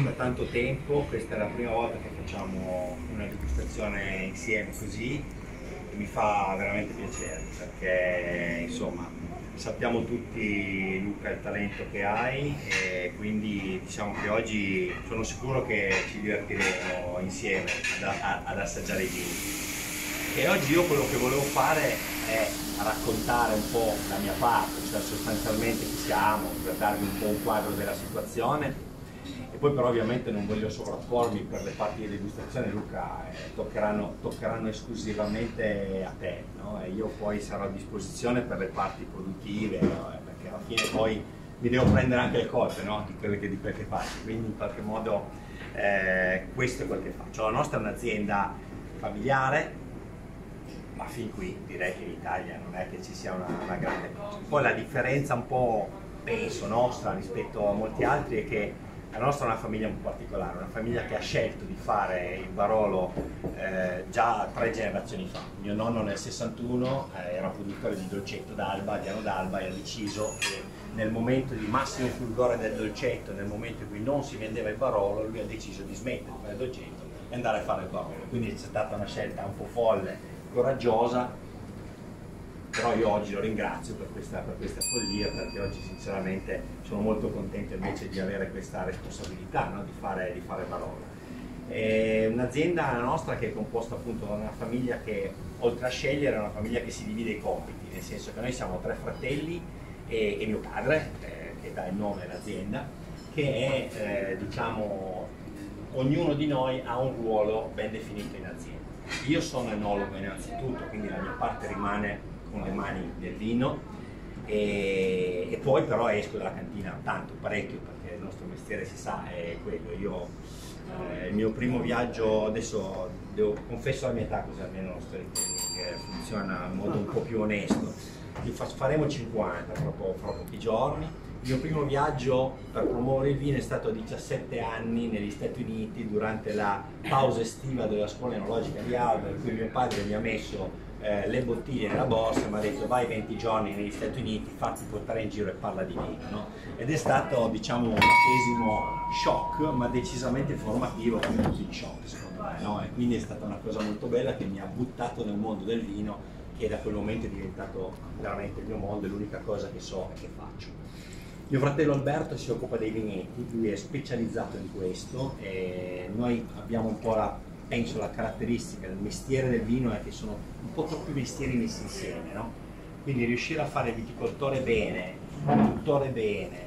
da tanto tempo, questa è la prima volta che facciamo una degustazione insieme così e mi fa veramente piacere perché insomma sappiamo tutti Luca il talento che hai e quindi diciamo che oggi sono sicuro che ci divertiremo insieme ad assaggiare i vini. E oggi io quello che volevo fare è raccontare un po' la mia parte, cioè sostanzialmente chi siamo, per darvi un po' un quadro della situazione. E poi però ovviamente non voglio sovrappormi per le parti di degustazione, Luca, toccheranno esclusivamente a te, no? E io poi sarò a disposizione per le parti produttive, no? Perché alla fine poi mi devo prendere anche le colpe, no? Di quel che faccio, quindi in qualche modo questo è quel che faccio. La nostra è un'azienda familiare, ma fin qui direi che in Italia non è che ci sia una grande cosa. Poi la differenza un po', penso, nostra rispetto a molti altri è che la nostra è una famiglia un po' particolare, una famiglia che ha scelto di fare il Barolo già 3 generazioni fa. Mio nonno nel 61 era produttore di dolcetto d'Alba, Diano d'Alba, e ha deciso che nel momento di massimo fulgore del dolcetto, nel momento in cui non si vendeva il Barolo, lui ha deciso di smettere di fare il dolcetto e andare a fare il Barolo. Quindi c'è stata una scelta un po' folle, coraggiosa, però io oggi lo ringrazio per questa follia, perché oggi sinceramente sono molto contento invece di avere questa responsabilità, no? di fare Barolo. È un'azienda nostra che è composta appunto da una famiglia che oltre a scegliere è una famiglia che si divide i compiti, nel senso che noi siamo 3 fratelli e mio padre, che dà il nome all'azienda, che è diciamo ognuno di noi ha un ruolo ben definito in azienda. Io sono enologo innanzitutto, quindi la mia parte rimane con le mani del vino e poi però esco dalla cantina tanto, parecchio, perché il nostro mestiere si sa è quello. Io il mio primo viaggio, adesso confesso la mia età così almeno lo storytelling funziona in modo un po' più onesto. Faremo 50 fra pochi giorni. Il mio primo viaggio per promuovere il vino è stato a 17 anni negli Stati Uniti durante la pausa estiva della scuola enologica di Alba, in cui mio padre mi ha messo le bottiglie nella borsa e mi ha detto vai 20 giorni negli Stati Uniti, fatti portare in giro e parla di vino, no? Ed è stato diciamo un battesimo shock, ma decisamente formativo come tutti gli shock secondo me, no? E quindi è stata una cosa molto bella che mi ha buttato nel mondo del vino, che da quel momento è diventato veramente il mio mondo, è l'unica cosa che so e che faccio. Mio fratello Alberto si occupa dei vigneti, lui è specializzato in questo e noi abbiamo un po' penso la caratteristica del mestiere del vino è che sono un po' troppi mestieri messi insieme, no? Quindi riuscire a fare il viticoltore bene, il produttore bene,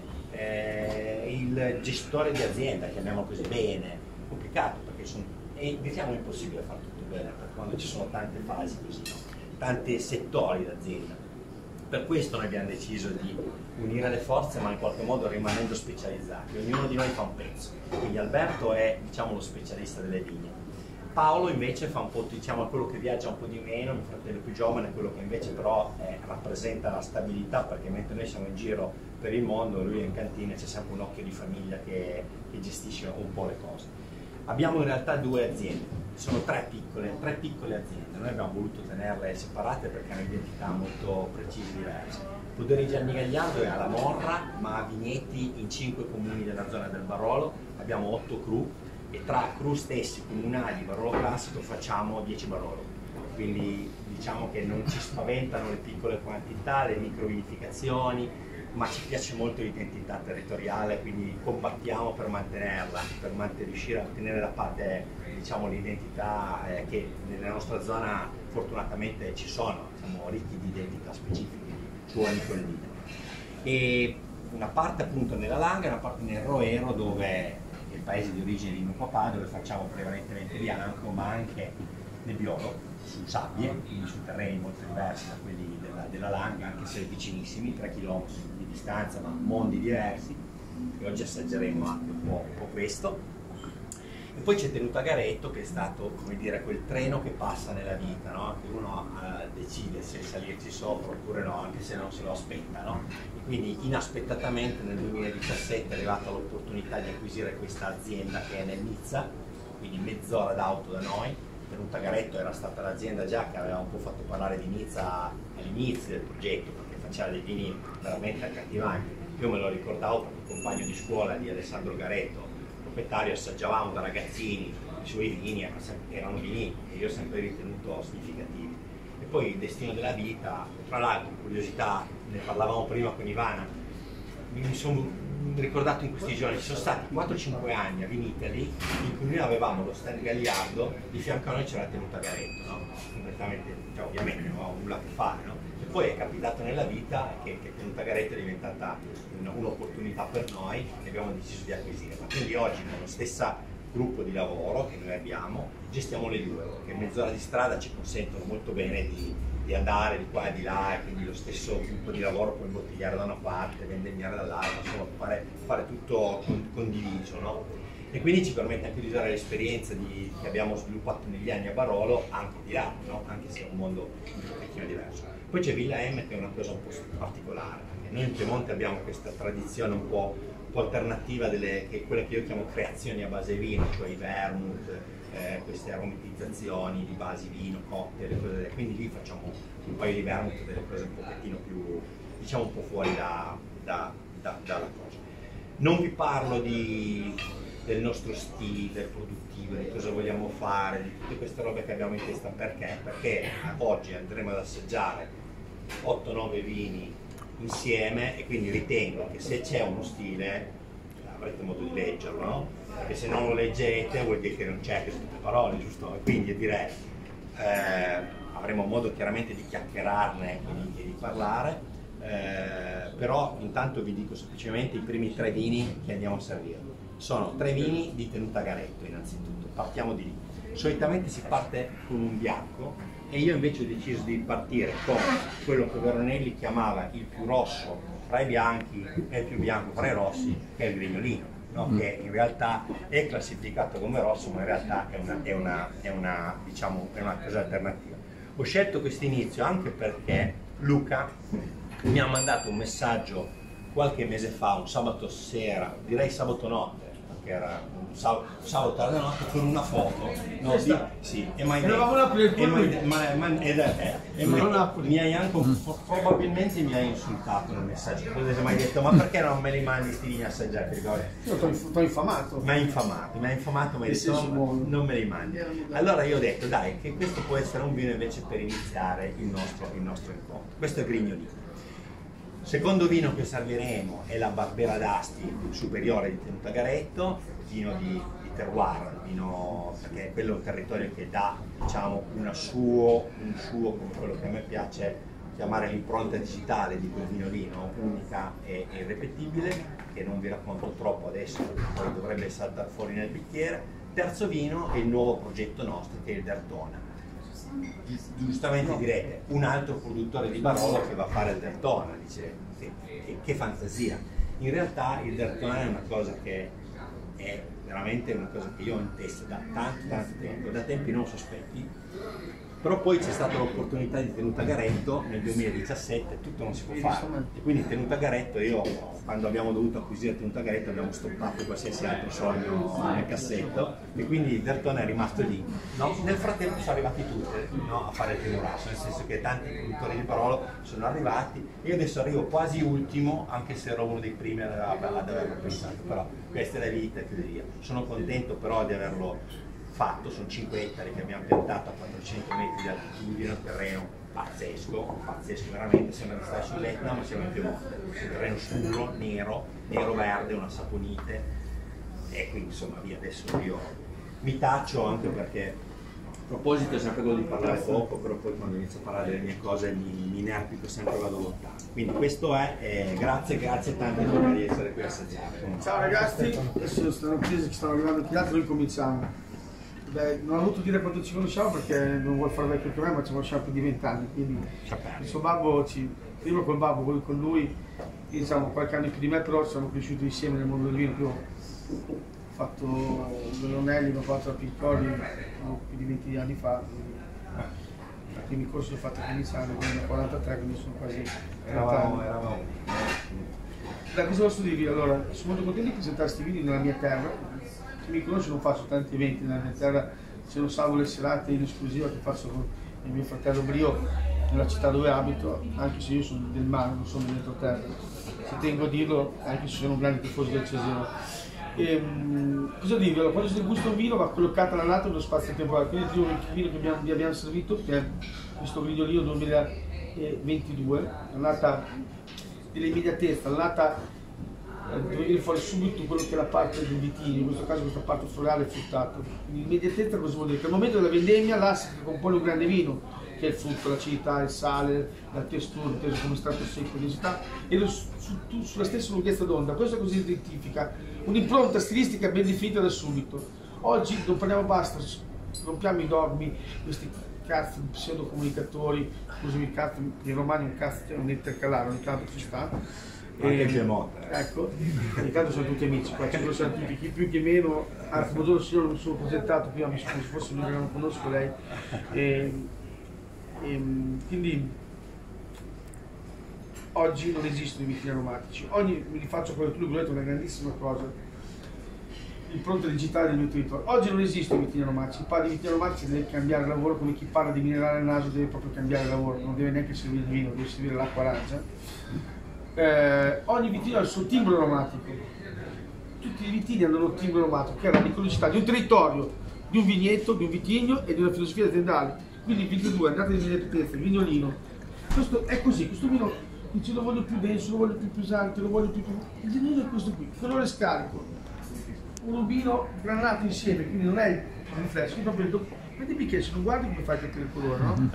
il gestore di azienda, chiamiamolo così, bene, è complicato perché è diciamo impossibile fare tutto bene perché quando ci sono tante fasi così, no? Tanti settori d'azienda. Per questo noi abbiamo deciso di unire le forze, ma in qualche modo rimanendo specializzati. Ognuno di noi fa un pezzo. Quindi Alberto è diciamo lo specialista delle vigne. Paolo invece fa un po' diciamo quello che viaggia un po' di meno, mio fratello più giovane, quello che invece però rappresenta la stabilità, perché mentre noi siamo in giro per il mondo, lui è in cantina, c'è sempre un occhio di famiglia che gestisce un po' le cose. Abbiamo in realtà 2 aziende, sono 3 piccole aziende, noi abbiamo voluto tenerle separate perché hanno identità molto precise e diverse. Poderi Gianni Gagliardo è alla Morra, ma ha vigneti in 5 comuni della zona del Barolo, abbiamo 8 cru e tra cru stessi comunali Barolo classico facciamo 10 Barolo, quindi diciamo che non ci spaventano le piccole quantità, le microvinificazioni, ma ci piace molto l'identità territoriale, quindi combattiamo per mantenerla, per riuscire a tenere da parte diciamo, l'identità che nella nostra zona fortunatamente ci sono, siamo ricchi di identità specifiche, di suoni col vino. E una parte appunto nella Langa e una parte nel Roero, dove è il paese di origine di mio papà, dove facciamo prevalentemente bianco, ma anche nebbiolo, su sabbie, quindi su terreni molto diversi da quelli della Langa, anche se vicinissimi, 3 km di distanza, ma mondi diversi, e oggi assaggeremo anche un po' questo. E poi c'è Tenuta Garetto, che è stato, come dire, quel treno che passa nella vita, no? Che uno decide se salirci sopra oppure no, anche se non se lo aspetta, no? E quindi inaspettatamente nel 2017 è arrivata l'opportunità di acquisire questa azienda che è nel Nizza, quindi mezz'ora d'auto da noi. Tenuta Garetto era stata l'azienda già che aveva un po' fatto parlare di Nizza all'inizio del progetto, perché faceva dei vini veramente accattivanti. Io me lo ricordavo perché il compagno di scuola di Alessandro Garetto proprietario, assaggiavamo da ragazzini i suoi vini, erano vini che io ho sempre ritenuto significativi. E poi il destino della vita, tra l'altro, curiosità, ne parlavamo prima con Ivana, mi sono ricordato in questi giorni, ci sono stati 4-5 anni a Vinitaly in cui noi avevamo lo stand Gagliardo, di fianco a noi c'era la tenuta Garetto, no? Completamente, cioè, ovviamente non avevamo nulla a che fare, no? E poi è capitato nella vita che tenuta Garetto è diventata un'opportunità per noi e abbiamo deciso di acquisirla. Quindi oggi con lo stesso gruppo di lavoro che noi abbiamo, gestiamo le due, perché mezz'ora di strada ci consentono molto bene di andare di qua e di là, e quindi lo stesso gruppo di lavoro può imbottigliare da una parte, vendemmiare dall'altra, insomma fare tutto condiviso, no? E quindi ci permette anche di usare l'esperienza che abbiamo sviluppato negli anni a Barolo anche di là, no? Anche se è un mondo un pochettino diverso. Poi c'è Villa M che è una cosa un po' particolare, perché noi in Piemonte abbiamo questa tradizione un po' alternativa quelle che io chiamo creazioni a base vino, cioè i vermouth, queste aromatizzazioni di basi vino, cocktail, cose, quindi lì facciamo un paio di vermouth, delle cose un pochettino più, diciamo, un po' fuori dalla cosa. Non vi parlo del nostro stile produttivo, di cosa vogliamo fare, di tutte queste robe che abbiamo in testa, perché oggi andremo ad assaggiare 8-9 vini insieme e quindi ritengo che se c'è uno stile avrete modo di leggerlo, no? Perché se non lo leggete vuol dire che non c'è queste parole, giusto? E quindi direi avremo modo chiaramente di chiacchierarne e di parlare, però intanto vi dico semplicemente i primi 3 vini che andiamo a servire. Sono 3 vini di tenuta Garetto innanzitutto, partiamo di lì. Solitamente si parte con un bianco e io invece ho deciso di partire con quello che Veronelli chiamava il più rosso fra i bianchi e il più bianco fra i rossi, che è il Grignolino, no? Che in realtà è classificato come rosso, ma in realtà è una cosa alternativa. Ho scelto questo inizio anche perché Luca mi ha mandato un messaggio qualche mese fa, un sabato sera, direi sabato notte, che era un sabato tarda notte, con una foto, no, sì, e mi hai anche probabilmente mi hai insultato nel messaggio, cosa mi hai detto, ma perché non me li mandi sti vini assaggiati? Io t'ho infamato. Mi hai infamato, mi hai detto non me li mandi. Allora io ho detto dai, che questo può essere un vino invece per iniziare il nostro incontro. Questo è Grignolino. Secondo vino che serviremo è la Barbera d'Asti superiore di tenuta Garetto, vino di terroir, vino, perché quello è un territorio che dà, diciamo, un suo, come quello che a me piace chiamare l'impronta digitale di quel vino lì, no? Unica e irripetibile, che non vi racconto troppo adesso, poi dovrebbe saltare fuori nel bicchiere. Terzo vino è il nuovo progetto nostro, che è il Dertona. Giustamente direte, un altro produttore di Barolo che va a fare il Dertona, dice, che fantasia. In realtà il Dertona è una cosa che è veramente una cosa che io ho in testa da tanto tempo, da tempi non sospetti, però poi c'è stata l'opportunità di tenuta Garetto nel 2017, tutto non si può fare, e quindi tenuta Garetto, io quando abbiamo dovuto acquisire tenuta Garetto abbiamo stoppato qualsiasi altro sogno nel cassetto e quindi il Dertona è rimasto lì, no? Nel frattempo sono arrivati tutti, no, a fare il Tenorasso, nel senso che tanti produttori di Barolo sono arrivati e io adesso arrivo quasi ultimo, anche se ero uno dei primi ad averlo pensato, però questa è la vita e chiude via. Sono contento però di averlo fatto, sono 5 ettari che abbiamo piantato a 400 metri di altitudine, un terreno pazzesco veramente, sembra di stare sull'Etna ma siamo in Piemonte, un terreno scuro, nero-verde, una saponite e quindi insomma via, adesso io mi taccio anche perché a proposito è sempre quello di parlare poco, però poi quando inizio a parlare delle mie cose mi inerpico sempre, vado lontano. Quindi questo è, grazie tanto di essere qui a assaggiare. Ciao ragazzi, adesso stanno attesi che stanno arrivando chi altro, noi cominciamo. Beh, non ho voluto dire quanto ci conosciamo perché non vuol fare vecchio come me, ma ci conosciamo più di 20 anni, quindi il suo babbo, prima col babbo, poi con lui, diciamo qualche anno più di me, però siamo cresciuti insieme nel mondo del vino. Io ho fatto Veronelli, ho fatto la Piccoli più di 20 anni fa, i primi corsi li ho fatti a 15 anni, quindi a 43, quindi sono quasi 30 anni. Da cosa posso dirvi? Allora, sono molto contento di presentare questi vini nella mia terra. Chi mi conosce non faccio tanti eventi nella mia terra, se non salvo le serate in esclusiva che faccio con il mio fratello Brio nella città dove abito, anche se io sono del mare, non sono dentro terra. Ci tengo a dirlo, anche se sono un grande tifoso del Cesena. Cosa dirvi? Allora, quando si degusta un vino va collocata l'annata nello spazio temporale, quindi il vino che vi abbiamo servito, che è questo Grigliolino 2022, l'annata dell'immediatezza, l'annata dove viene fuori subito quello che è la parte del vitigno, in questo caso questa parte florale fruttata. L'immediatezza cosa vuol dire? Che al momento della vendemmia l'assa che compone un grande vino, che è il frutto, l'acidità, il sale, la textura, inteso come strato secco, densità, e sulla stessa lunghezza d'onda. Questo così identifica un'impronta stilistica ben definita da subito. Oggi non parliamo basta, rompiamo i dogmi, questi cazzo di pseudocomunicatori, scusami, cazzo, in romani un cazzo è un intercalare, ogni tanto ci sta. Anche in Piemonte. Ecco, ogni tanto sono tutti amici qua, ci sono tutti, chi più chi meno, anzi buongiorno signore, non sono presentato, prima mi scuso, forse non conosco lei. Quindi oggi non esistono i vitigni aromatici, oggi mi rifaccio quello che tu hai detto, una grandissima cosa, l'impronta digitale del mio territorio. Oggi non esistono i vitigni aromatici, chi parla di vitigni aromatici deve cambiare lavoro, come chi parla di minerale al naso deve proprio cambiare lavoro, non deve neanche servire il vino, deve servire l'acqua arancia. Ogni vitigno ha il suo timbro aromatico, tutti i vitigni hanno il loro timbro aromatico, che è la riconoscibilità di un territorio, di un vigneto, di un vitigno e di una filosofia aziendale. Quindi il 22, andate di immediatezza, il vignolino, questo è così, questo vino dice lo voglio più denso, lo voglio più pesante, lo voglio più... Il vignolino è questo qui, colore scarico, un vino granato insieme, quindi non è il riflesso, proprio vedi il bicchiere, se non guardi come fai a capire il colore, no?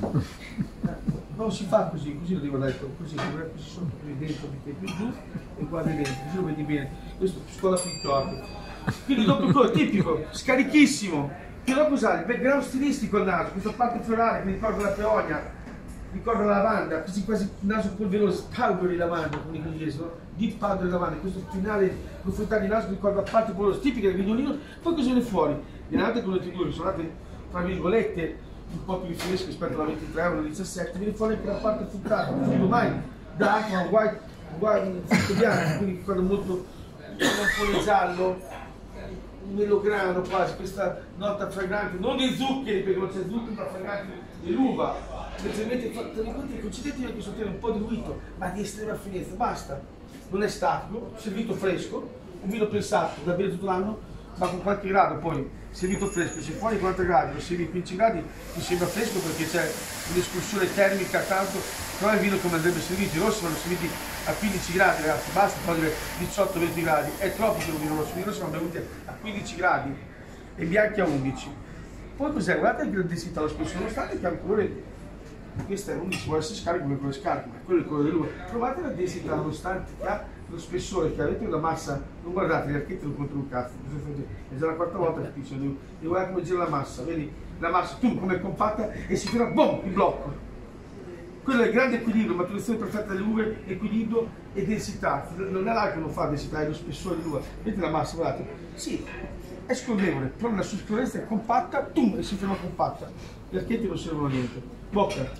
Non si fa così, così lo devo dare, così sotto, qui dentro, più giù e guardi dentro, così lo vedi bene, questo scuola picchiotto. Quindi dopo il colore tipico, scarichissimo. Però cos'ha? Il background stilistico al naso, questa parte florale che mi ricorda la peonia, ricorda la lavanda, quasi il naso polveroso, powder di lavanda, come dicono in inglese, no? Deep powder di lavanda, questo finale profondità di naso che ricorda la parte polverosa, tipica del vignolino. Poi cosa viene fuori? Viene altre con le due, sono andate tra virgolette un po' più rifresche rispetto alla 23 euro, alla 17, viene fuori anche la parte fruttata, non dico mai dark, ma white, frutto bianco, quindi ricorda molto un po' giallo, un melograno quasi, questa nota fragrante, non di zuccheri perché non c'è zucchero, ma fragrante dell'uva. Leggermente, concedetevi anche sotto un po' diluito, ma di estrema finezza, basta. Non è statico, servito fresco, un vino pensato da bere tutto l'anno, ma con qualche grado poi, servito fresco, se fuori 40 gradi, lo servi a 15 gradi, mi sembra fresco perché c'è un'escursione termica, tanto, però è il vino come andrebbe servito, i rossi vanno serviti a 15 gradi ragazzi, basta togliere 18-20 gradi, è troppo per un vino rosso, i rossi vanno bevuti a 15 gradi e bianchi a 11. Poi cos'è? Guardate anche la densità, lo spessore, nonostante che ha un colore, questo è 11, vuole essere scarico come quello scarico, ma quello è il colore dell'uva. Provate la densità, nonostante che ha lo spessore, che avete una massa, non guardate, gli architetti non contano un cazzo, è già la quarta volta che dice, devi guardare come gira la massa, vedi? La massa, tu come è compatta e si tira, boom, in blocco. Quello è il grande equilibrio, maturazione perfetta delle uve, equilibrio e densità. Non è là che non fa densità, è lo spessore dell'uva. Vedete la massa, guardate? Sì, è scorrevole, però la sua scorrenza è compatta, tum, e si ferma compatta. Gli architetti non servono a niente. Bocca.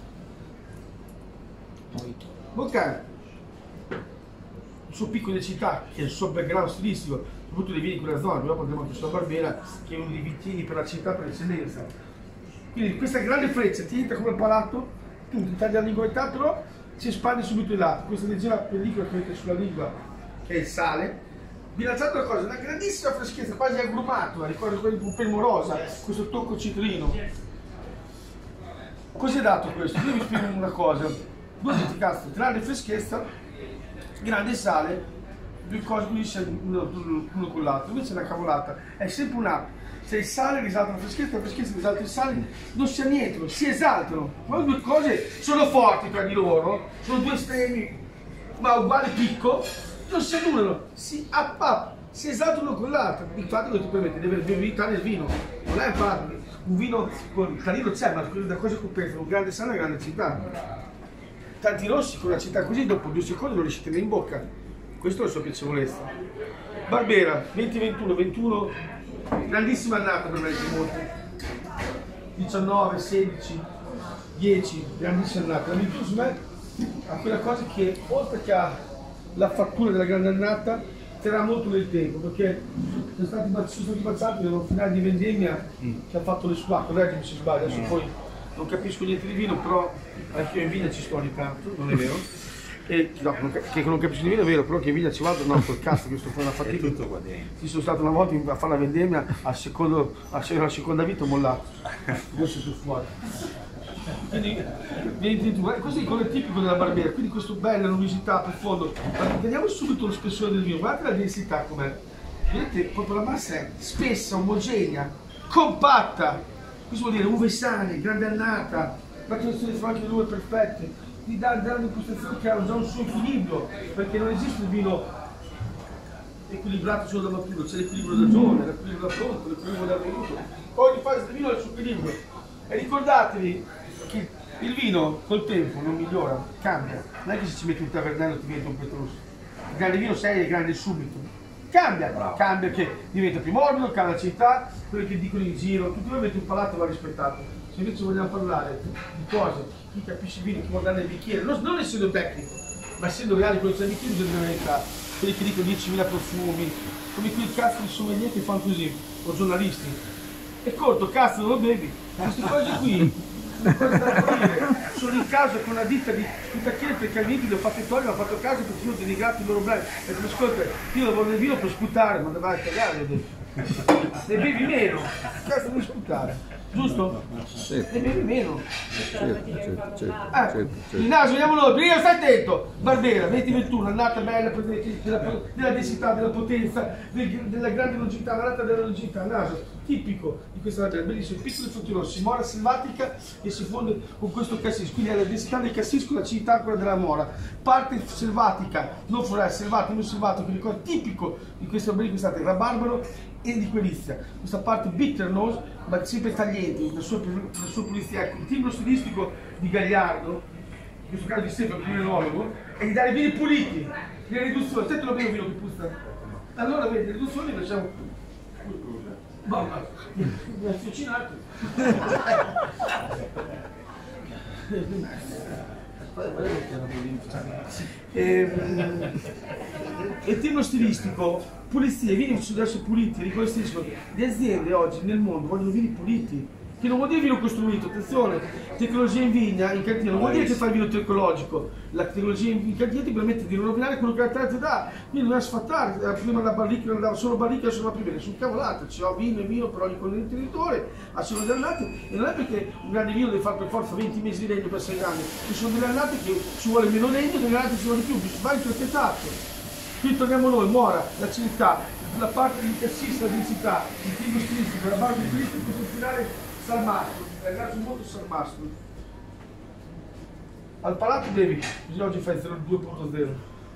Bocca. Il suo picco di densità, che è il suo background stilistico, soprattutto dei vini di quella zona, dopo andremo anche sulla Barbera, che è uno dei vitigni per la città per eccellenza. Quindi questa grande freccia ti entra come il palato, ti taglia la linguetta, però si espande subito in lato. Questa leggera pellicola che avete sulla lingua, che è il sale, bilanciato una cosa, una grandissima freschezza, quasi agrumato, ricordo quello di un pelmorosa, questo tocco citrino. Cos'è dato questo? Io vi spiego una cosa, due diti cazzo, grande freschezza, grande sale, due cose unisce uno con l'altro, invece è una cavolata, è sempre un'app. Se il sale risalta la freschezza risalta il sale, non si annientano, si esaltano. Ma le due cose sono forti tra di loro, sono due estremi, ma uguale picco, non si annullano, si esaltano con l'altro. Infatti non ti permette di avere bevuta nel vino, non è infatti un vino con tanino c'è, ma da cosa coperta, un grande sale e una grande acidità. Tanti rossi con l'acidità così, dopo 2 secondi non riesci a tenere in bocca. Questa è la sua piacevolezza. Barbera, 2021, grandissima annata per me di Monte, 19, 16, 10, grandissima annata. La virtù su me ha quella cosa che oltre che ha la fattura della grande annata terrà molto nel tempo, perché sono stati baciati nello finale di vendemmia che ha fatto le squacche, correggimi se sbaglio, adesso poi non capisco niente di vino, però anche io in vigna ci sto ogni tanto, non è vero? e che non capisci di vino è vero, però che in vigna ci vado no, col cazzo che sto facendo una fatica. È tutto qua dentro. Ci sono stato una volta a fare la vendemmia alla seconda vita ho mollato. Adesso sono fuori. Quindi così quello è tipico della barbiera, quindi questo bello, luminosità, profondo. Vediamo subito lo spessore del vino, guardate la densità com'è. Vedete proprio la massa è spessa, omogenea, compatta. Questo vuol dire uve sane, grande annata, maturazione di franchi due perfette, ti dà un'impostazione che ha già un suo equilibrio, perché non esiste il vino equilibrato solo da maturo, c'è l'equilibrio da giovane, l'equilibrio da pronto, l'equilibrio da venuto. Ogni fase del vino ha il suo equilibrio. E ricordatevi che il vino col tempo non migliora, cambia. Non è che se ci metti un tavernello ti diventa un petrosso. Il grande vino sei è grande subito. Cambia, bravo. Cambia che diventa più morbido, cambia l'acidità, quello che dicono in giro, tutti voi avete un palato va rispettato. Se invece vogliamo parlare di cose, chi capisce il vino, chi guarda nel bicchiere, non essendo tecnico, ma essendo reali quello che c'è nel bicchiere bisogna dire la verità. Quelli che dicono 10.000 profumi, come quei cazzo di sommelier che fanno così, o giornalisti. È corto, cazzo, non lo bevi. Queste cose qui sono in casa con una ditta di tacchiere perché all'inizio li ho fatti fuori, mi ha fatto caso perché io ho denigrato il loro brand. E mi ascolta, io lavoro nel vino per sputare, ma dovrai tagliare, ho detto. Ne bevi meno, cazzo devi sputare, giusto? Sì. Ne bevi meno. Certo. Il naso, vediamo noi, prima stai attento, Barbera, 2021, annata bella, della densità, della potenza, della grande longità, l'annata della longità, il naso, tipico di questa Barbera, bellissimo, piccoli frutti rossi, mora selvatica e si fonde con questo cassis, quindi ha la densità del cassis con l'acidità ancora della mora, parte selvatica, non florale, selvatica, non selvatica, quindi cosa tipico di questa Barbera, il rabarbaro e di quelizia, questa parte bitter nose, ma sempre tagliente, nel suo pulizia, ecco, il timbro stilistico di Gagliardo, in questo caso di Stefano, il enologo, è di dare vini puliti, le riduzioni, te lo bevo vino che puzza. Allora vedi, le riduzioni le facciamo. Mi ha fucinato. Il timbro stilistico, pulizia, vini sono adesso puliti, rigore stilistico. Le aziende oggi nel mondo vogliono vini puliti, che non vuol dire vino costruito, attenzione, tecnologia in vigna, in cantina, non vuol dire che fai il vino ecologico, la tecnologia in cantina ti permette di non rovinare quello che la terra ti dà, quindi non è sfattare, prima la barrica non andava solo barrica, adesso va prima, sono cavolate, c'è vino e vino per ogni contenitore, a solo delle annate, e non è perché un grande vino deve fare per forza 20 mesi di legno per 6 anni, ci sono delle annate che ci vuole meno legno, delle annate ci vuole di più, va interpretato. Qui torniamo noi, mora, l'acidità, la parte di cassis, la densità, il timbro stilistico, la base di stilistico, questo finale salmastro, ragazzi molto salmastro. Al palato bevi, così oggi fai 2.0.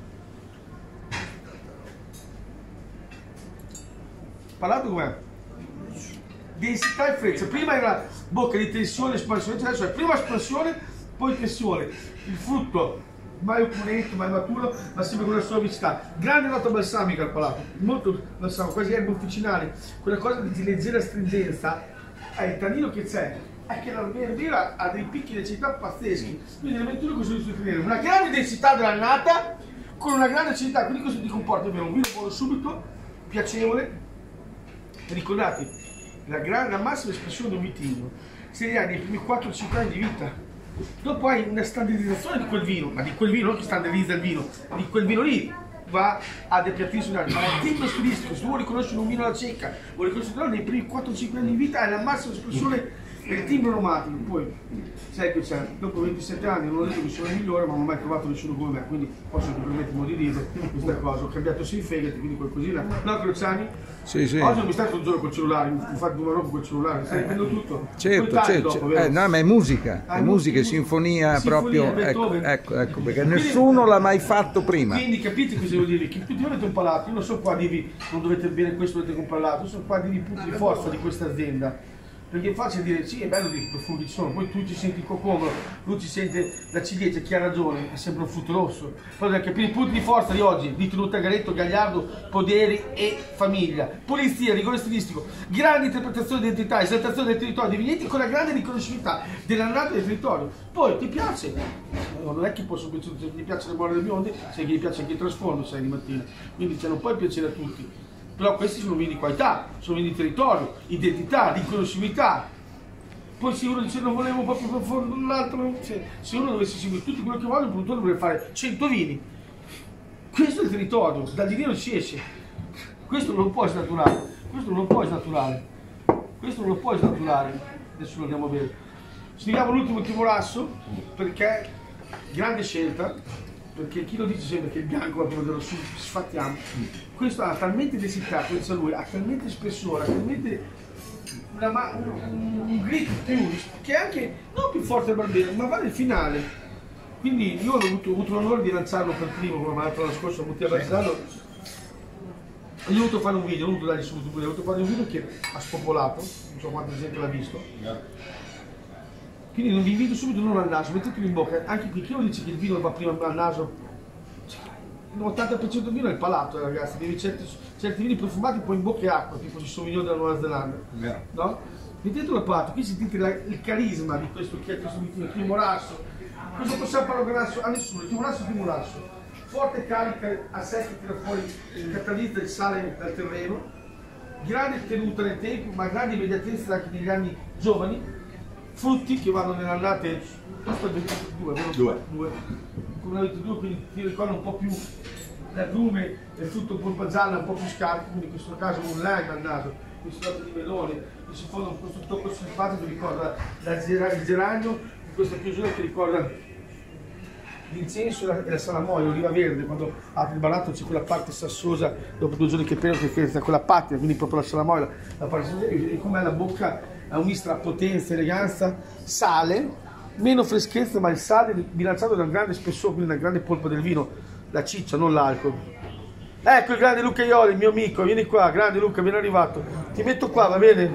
Palato com'è? Densità e freccia, prima era bocca di tensione, espansione, adesso è prima espansione, poi tensione. Il frutto mai opponente, mai maturo, ma sempre con una suavità. Grande nota balsamica al palato, molto balsamico, quasi erbe officinali, quella cosa di leggera stringenza, il tannino che c'è, è che la verdura ha dei picchi di acidità pazzeschi, quindi le venture così di sostenere una grande densità dell'annata con una grande acidità, quindi questo ti comporta bene, un vino buono subito, piacevole. Ricordate, la massima espressione di un vitigno se hai nei primi 4-5 anni di vita. Dopo hai una standardizzazione di quel vino, ma di quel vino non che standardizza il vino, di quel vino lì va a depiattirsi un altro, ma il timbro stilistico, se tu vuoi riconoscere un vino alla cieca, vuoi riconoscere nei primi 4-5 anni di vita è la massima espressione del timbro aromatico, poi sai che c'è, dopo 27 anni non ho detto che sono il migliore, ma non ho mai trovato nessuno come me, quindi posso permettermi di dire questa cosa, ho cambiato sei fegati, quindi qualcosina. No, Crociani? Sì, sì. Oggi non mi stai tutto il giorno col cellulare, mi fate due roba col cellulare, stai prendendo tutto. Certo. Dopo, no, ma è musica, è musica, sinfonia proprio, ecco, perché nessuno l'ha mai fatto prima. Quindi capite cosa devo dirvi? Che tutti avete un palato, io non sono qua a dirvi non dovete bere questo, dovete comprare l'altro, io sono qua a dirvi i punti di forza di questa azienda. Perché è facile dire sì, è bello dire che i profumi ci sono, poi tu ci senti il cocomero, lui ci sente la ciliegia, chi ha ragione, è sempre un frutto rosso. Poi da capire i punti di forza di oggi, di Tenuta Garetto, Gagliardo, Poderi e famiglia. Polizia, rigore stilistico, grande interpretazione di identità, esaltazione del territorio dei vigneti con la grande riconoscibilità dell'annata del territorio. Poi ti piace? Non è che posso pensare che gli piace le buone bionde, se gli piace anche il trasfondo, sai, di mattina. Quindi non puoi piacere a tutti. Però questi sono vini di qualità, sono vini di territorio, identità, riconoscibilità. Poi se uno dice non volevo proprio profondo l'altro, se uno dovesse seguire tutto quello che vuole, il produttore dovrebbe fare 100 vini. Questo è il territorio, da di lì non si esce. Questo non lo puoi snaturare, questo non lo puoi snaturare, questo non lo puoi snaturare. Adesso lo andiamo a vedere. Scegliamo l'ultimo Timorasso perché grande scelta, perché chi lo dice sempre che il bianco va proprio dello sud, sfattiamo. Questo ha talmente densità, come dice lui, ha talmente spessore, ha talmente un grip più, che è anche non più forte del Barbera, ma va nel finale. Quindi io ho avuto l'onore di lanciarlo per primo, come mi ha detto l'anno scorso a Mutia Barzano. Ho dovuto fare un video, non ho dovuto dargli subito, ho dovuto fare un video che ha spopolato, non so quanta gente l'ha visto. Quindi non vi invito subito non al naso, mettetelo in bocca. Anche qui chi lo dice che il vino va prima al naso? L'80% del vino è il palato, ragazzi. Devi certi vini profumati poi in bocca e acqua, tipo il Sauvignon della Nuova Zelanda. No? Mettetelo al palato, qui sentite il carisma di questo che è questo vitino, Timorasso. Questo possiamo paragonare a nessuno, Timorasso. Forte carica a sé che tira fuori il catalizza il sale dal terreno, grande tenuta nel tempo, ma grande immediatezza anche negli anni giovani, frutti che vanno nelle annate, questo è 22, vero? 2. Come avete 2, quindi ti ricorda un po' più l'agrume, il frutto polpa gialla un po' più scarico, quindi in questo caso un lime al naso, questo lato di melone, questo fondo questo tocco simpatico che ricorda il geranio, questa chiusura che ricorda l'incenso e la salamoia, l'oliva verde. Quando apri il baratto c'è quella parte sassosa dopo 2 giorni che prendo che è quella patria, quindi proprio la salamoia, la parte sassosa, e com'è la bocca ha un'istra potenza, eleganza, sale, meno freschezza, ma il sale bilanciato da un grande spessore, quindi una grande polpa del vino, la ciccia, non l'alcol. Ecco il grande Luca Ioli, il mio amico, vieni qua, grande Luca, vieni arrivato, ti metto qua, va bene?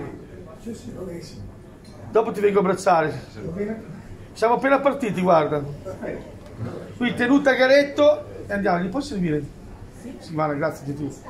Dopo ti vengo a abbracciare. Siamo appena partiti, guarda. Qui tenuta a garetto e andiamo, gli posso servire? Silvana, grazie gentilissimo.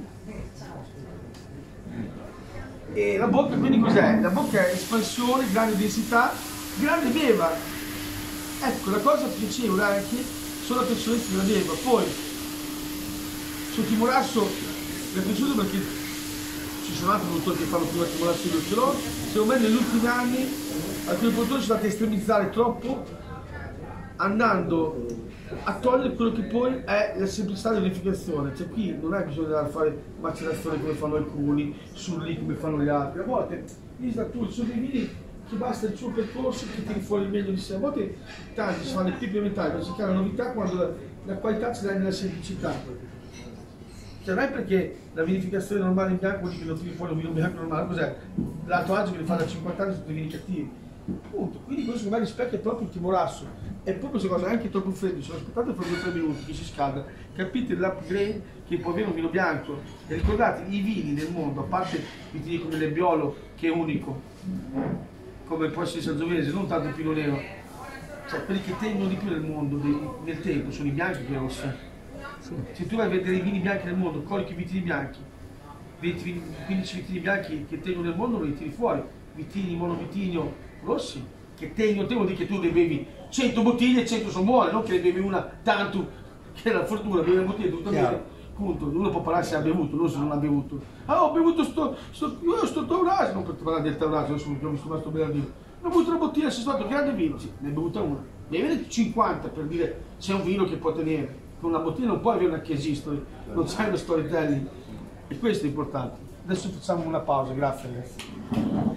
E la bocca quindi cos'è? La bocca è espansione, grande densità, grande beva. Ecco, la cosa piacevole anche sono le persone che la beva. Poi sul Timorasso mi è piaciuto perché ci sono altri produttori che fanno prima Timorasso io ce l'ho. Secondo me negli ultimi anni alcuni produttori sono stati a estremizzare troppo, andando a togliere quello che poi è la semplicità dell'unificazione. Cioè qui non hai bisogno di fare macerazione come fanno alcuni, surlì come fanno gli altri. A volte tu sono dei vini che basta il suo percorso che tiri fuori il meglio di sé. A volte tanti si fanno le più implementari per cercare la novità quando la qualità ce l'hai nella semplicità. Cioè non è perché la vinificazione normale in bianco vuol dire che non tiri fuori un vino bianco normale, cos'è? L'Alto Adige che li fa da 50 anni sono dei vini cattivi. Punto. Quindi questo secondo me rispecchia proprio il Timorasso. E proprio questa cosa anche troppo freddo, sono aspettato per 2 o 3 minuti che si scalda, capite l'upgrade che può avere un vino bianco. E ricordate, i vini nel mondo, a parte vini come il Nebbiolo che è unico, come può essere il Sangiovese, non tanto il Pinot Nero, cioè quelli che tengono di più nel mondo nel tempo sono i bianchi che i rossi. Se tu vai a vedere i vini bianchi nel mondo, colichi i vitini bianchi, 15 vitini bianchi che tengono nel mondo, li tiri fuori, vitini monovitinio rossi che tengono, vuol dire che tu ne bevi 100 bottiglie e 100 sono buone, non che ne bevi una tanto che è la fortuna, bevi una bottiglia tutta bene, punto. Uno può parlare se ha bevuto, non se non ha bevuto. Ah, ho bevuto sto Taurasi, non per parlare del Taurasi, adesso non ho visto questo bel vino. Ho bevuto una bottiglia, sei stato grande vino, sì, ne è bevuta una. Ne avere 50 per dire c'è un vino che può tenere. Con una bottiglia non puoi avere una case history, non c'è uno storytelling. E questo è importante. Adesso facciamo una pausa, grazie ragazzi.